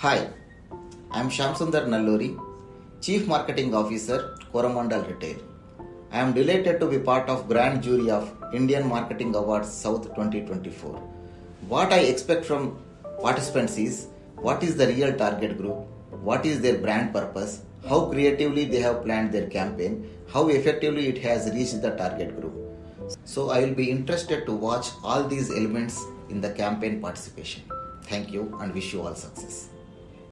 Hi, I am Sunder Nalluri, Chief Marketing Officer, Coromandel Retail. I am delighted to be part of Grand Jury of Indian Marketing Awards South 2024. What I expect from participants is what is the real target group, what is their brand purpose, how creatively they have planned their campaign, how effectively it has reached the target group. So I will be interested to watch all these elements in the campaign participation. Thank you and wish you all success.